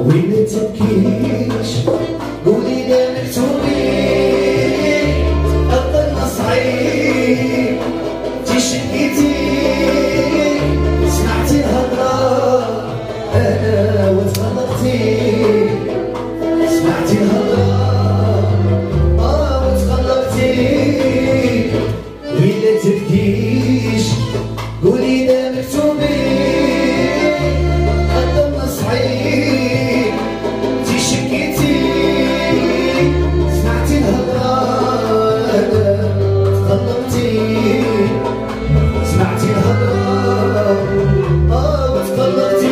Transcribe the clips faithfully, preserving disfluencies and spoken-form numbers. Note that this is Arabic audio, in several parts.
وين تبكيش قولي لا مكتوبين الظلمة صعيب تشكيتي سمعتي الهضرة أنا وتغلطتي سمعتي الهضرة آه وتغلطتي وين لا تبكيش قولي لا مكتوبين الظلمة صعيب تشكيتي سمعتي الهضرة تغلطتي سمعتي الهضرة اه وتقلقتي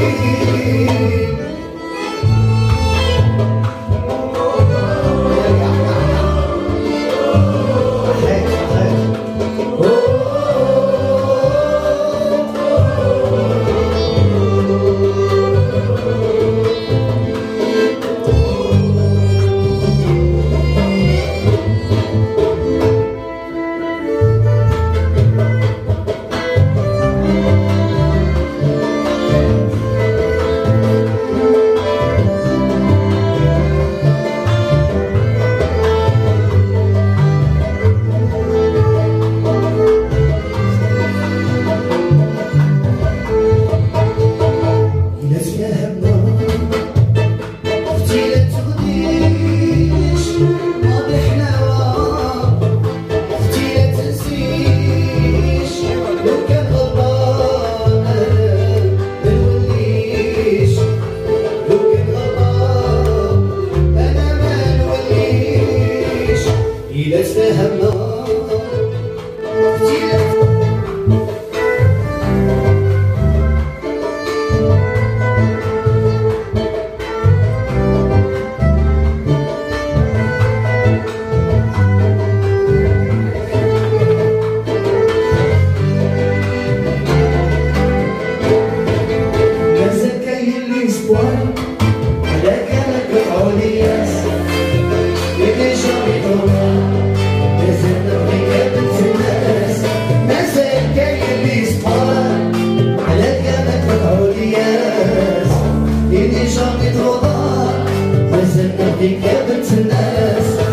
إلا تفاهمنا مازال كاين ليسبوار على كلامك العوليات اللي جاي طول مازال نبغي بنت الناس مازال كاين ليسبوار على كلامك العوليات اللي جاي طول مازال نبغي بنت الناس